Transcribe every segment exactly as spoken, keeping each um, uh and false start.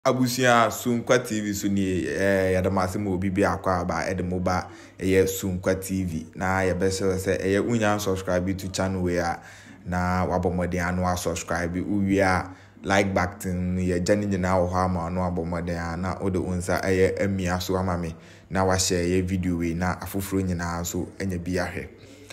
Abusia Sunkwa T V suni eh yadamase mo bibi akwa ba edemoba eye Sunkwa T V na ye bese se eye unya subscribe to channel we a na wabomode anu a subscribe uwia like button ye jani nyina wo ha ma no abomode na ode unsa eye amia so amame na wa share ye video we na afoforo nyina so enya bia hwe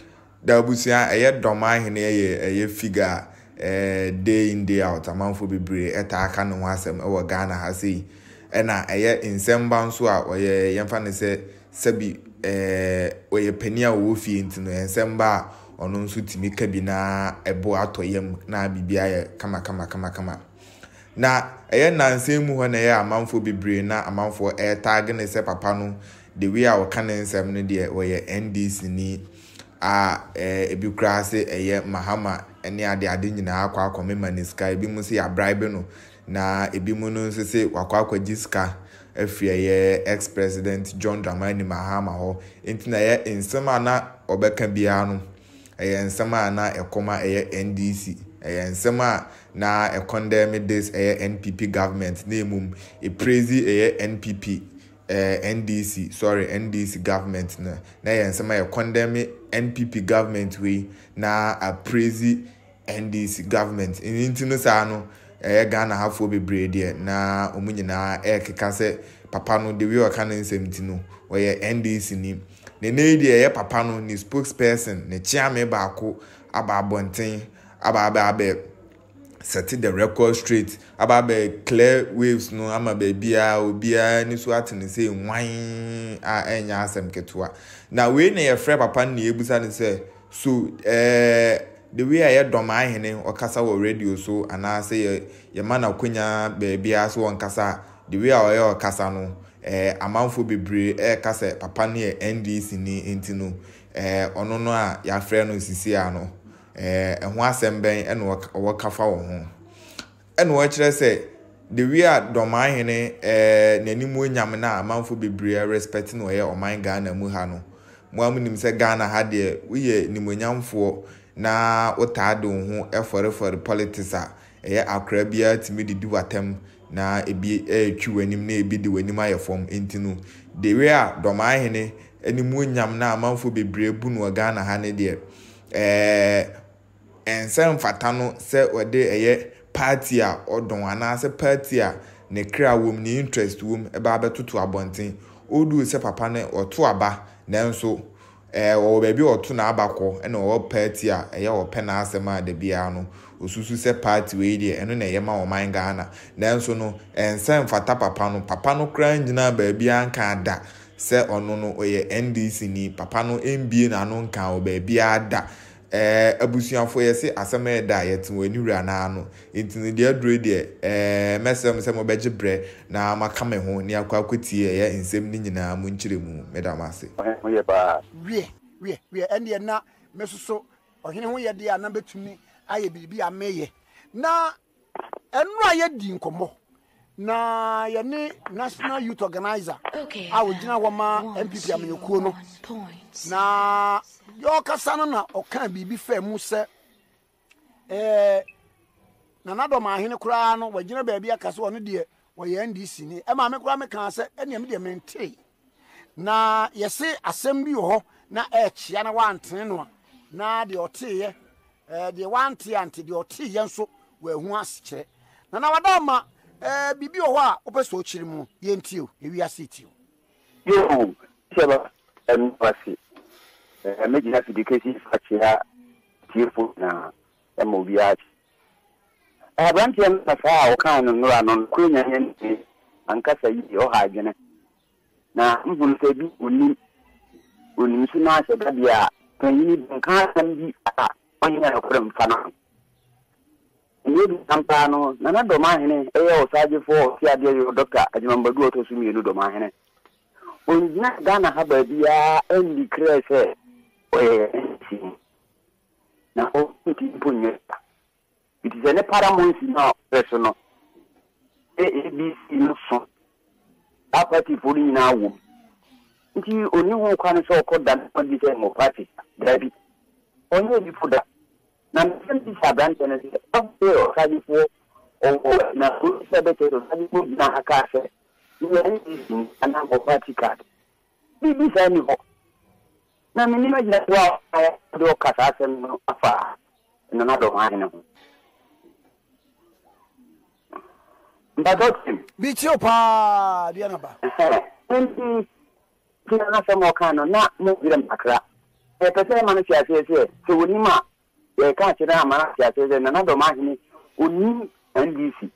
da abusia eye DormaaHene eye eye figure eh day in day out amanfo bebre eta aka no asem e wo Ghana ha sei e na eye insemba nso a oye yemfa ne se sabi eh oye pania wo fie ntino insemba ono nso timi ka bi na ebo atoyem na bibia ye kama kama kama kama na eye nansem mu ho na ye amanfo bebre na amanfo e tag ne se papa no the way a wo kan nsem no de oye N D C ni a eh ebi krase eye Mahama ene ade ade nyina akwa akwa maniska ebi mu se ya bribe no na ebi mu no se se wakwa akwa jiska afia ye ex president John Dramani Mahama ho enti na ye nsema na obeka bia no eye nsema na ekoma eye N D C eye nsema na e condemn this eye N P P government na emum e praise eye N P P eh N D C sorry N D C government na na ye nsema ye condemn N P P government we na a praise N D C government in intino sa no eh Ghana hafo bebre de na omunyina e keka se papa no de we o kan nsem ti no oye N D C ni ne ne de ye papa no ni spokesperson ne chiame baako aba abonten aba aba aba set the record straight aba aba clear waves no ama ba bia obia ni so atene se nwan a enya asem ketua na we ne ye frɛ papa no ebusa ne se so eh the way I had DormaaHene or kasa wo radio so and I say ye man akonya baby aso won kasa the way I or kasa no eh amanfo bebre eh kasa papa ne N D C ni enti no eh ono no a ya frɛ no sisi a no eh ho asem ben e no wo kafa wo ho e no wo kire say the way DormaaHene eh nanimu nyam na amanfo bebre respect no ye oman Ghana mu ha no mo amunim se Ghana ha de we ye nimonyamfo na otado ho efore for politics a eye akra bia timi didi watem na ebi etwi wanim na ebi di wanim ayefom entinu the way a DormaaHene animu nyam na amanfo bebre bu no Ghana ha ne de eh ensem fata no se ode eye party a odon ana se party a ne kra wom ni interest wom e ba betoto abonten odu se papa ne oto aba nanso eh o baby oto na abakọ ena o party a eye o pe na asema de bia no osusu se party we de eno na eye ma o man Ghana nanso no ensem fata papa no papa no kra nyina ba bia nka ada se ono no oye N D C ni papa no M B A na no nka o ba bia ada eh abusuafo ye se asema e da yet wani wura na no intini de adure de eh mesem se mo beje bre na maka me ho ni akwa akotie ye nsem ni nyina mu nkire mu medamase oye ba wie wie wie ene na mesoso ohene ho ye de ana betumi aye bibi ameye na enu aye di nkomo na ye ne national youth organizer okay a wogina woma M P P amenyekuo no na yo kasano na okan bibi fa mu se eh Nana DormaaHene kura no wagina baabi akase ono de wo ye N D C ni e ma me kura me kan se ene me de mente na yese asem bi ho na e chia na wantene no na de oteye eh de wante ante de oteye nso wa hu asekere na na wadama eh bibi ho a opeso okiri mu ye ntio ewi asitio yo seba em pasi eh me gina fidikesi fatia tifo na emobiachi abantu ya mfa o kan no no no kunya nye ankasa yi o ha adwene na mbulu se bi oni oni nso na se da bia panyi nka san bi a onye na ko mfa na ni bi tampa no na na DormaaHene e ya o saje fo ti ade yo doctor ajimambadu o to su mi no DormaaHene oni na Ghana ha ba bia endi krese o ye na o ti punye it is any paramount now personal A B C no so apati fori na wo nti oni ho kwan so ko dan on say mo party dabi onye bi fuda na nti sabrante na say o o sabi fo o na ku se be to na na aka se ni ni ana ko party card bi bi sa ni ho na me ni ma jina wa do kasa se no afa na na do ma hene ho mbadotim bi ti opa dia na ba enti kina na se mo kana na mo biram akra e pese ma no tia se se se woni ma e ka kira ma na tia se na na do ma hene oni N D C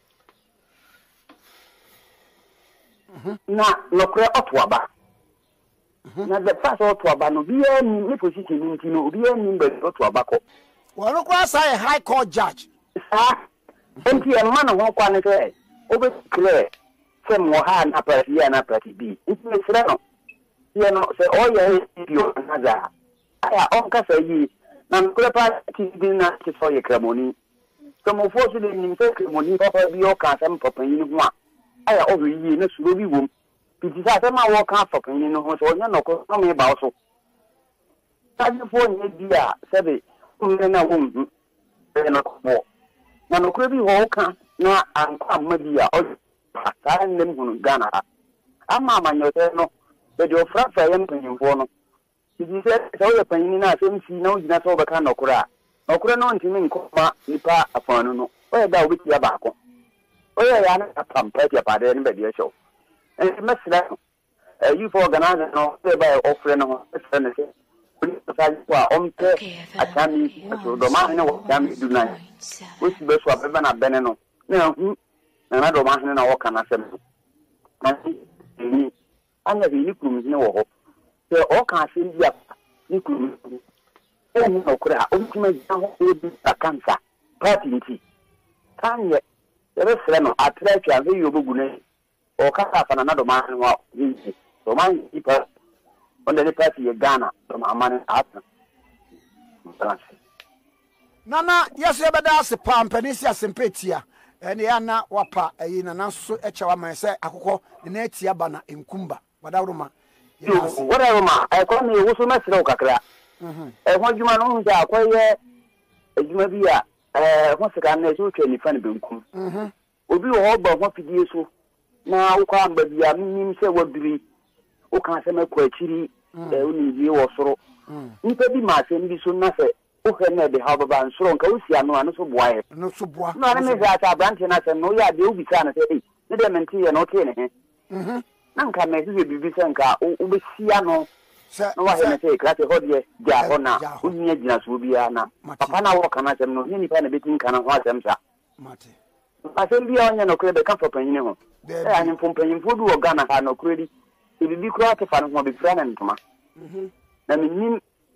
na nokre otwaba na the first otwaba no bi ani ni position nti no bi ani mbe otwaba ko wonu kwa say high court judge sa enti e ma no ho kwa ne se obe clear se mo ha na party ya na party B nti me sere no ye no se o ye bio na za aya on ka say yi na nokre party bi na ti so ye kramoni Como fosse de ninguém que moni papa bio ka sam papa yin ho a aya o yi na suro bi wom piti sa sama wo ka papa yin ho so nya no ko no me ba so ta ji fo ni dia sebe umre na wom e na ko na no ko bi ho ka na anka madia o ta nem hunu gana ama manyote no be do fra fa yam panyin fo no piti se so ye panyin na sem si na o jina so be ka no kura okure no ntimi nkoma nipa afanu no oye da obi tia baako oye ya na pampa tia pade ni be de show eh mesra eh you for organize no say by offer no say ne say oni sa kwa ompe atami so do ma ne wo jam du na o si be so abeba na bene no na hu na do ma ne na wo kana sem na ni anya bi ni krum ni wo ho se o kan se bia ni krum e ni okura o ntuma gya ho e bi kansa party nti kanye e be sere no atra twa ve yo bogu ne o ka fa na do ma ho yi do ma yi pa on the party ye Ghana do ma man atna nana yeso be da se pampani si asempetia ene ya na wapa eyi na nanso e chewa man se akokọ ne na atia ba na enkumba wadawroma wadawroma e ko ni wusu mesere o kakra eh ho djuma no hu ja akoye djuma bi a eh ho sika na so twa ni fa ne benkum mhm obi wo ba ho fidie so na wo kwa amba bia nim se waduri wo kan se makwa akiri eh uni bi wo soro nipa bi ma se ndi so na se wo he na de ha baba nsoro nka wo sia no anu so boae no so boa no na me za ta branch na se no ya de obi sa na se eh ne de menti ye no ke ne he mhm na nka me se bibi se nka wo be sia no no wa hene say klase hodie ja hona unya jina so bia na papa na wo kana sem no ni pa na betin kana ho asem sa mate asem bia onya no kure be ka papa nyine ho eh anyi pompanyin fodu wo gana ha no kure di ibi bi kura ke fa no be fra na ntoma mhm na minim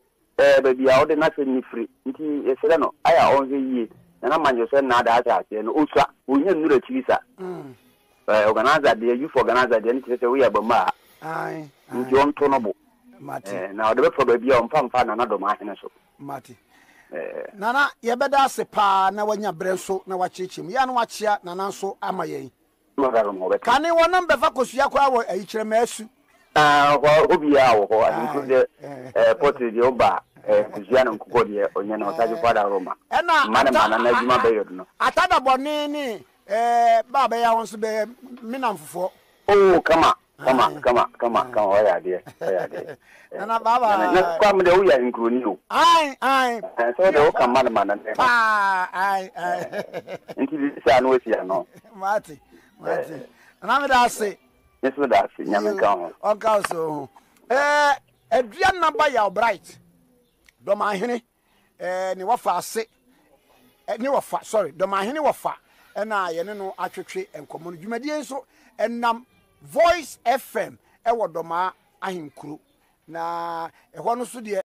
eh be bia o de na se ni free nti esere no aya on ze yie na na manjo se na da ata ase no osua onya nura chisa mhm eh organizer de you for organizer de nti se we ya bama ai nti on to no bo mati eh na odebe for bia on pampa na na do ma hene so mati eh nana ye beda se pa na wanya brenso na wachechim ya no wachia nana nso amayen magaro mo be kane wonam be fa kosua kwa wo ayikyere maasu ah ho obia wo ho adu de eh portrait de oba eh kosua no nkoko de onya na otaje kwada roma ena mana mana na juma be yodo no atada boni ni eh baba ya wonso be minamfofo oh kama kama kama kama kama oya de oya de nana baba na kwa mde uya nkroni o ai ai so de o kama na mana ah ai ai nti bi sa no esi ano mati mati na me da se yeso da se nyame ka ho o ka so eh edua namba ya bright DormaaHene eh ni wafa ase ni wafa sorry DormaaHene wafa na ye ne no atwetwe enkomo no dwumadie nso enam Voice F M e wo Dormaa ahenkuru na e ho no so de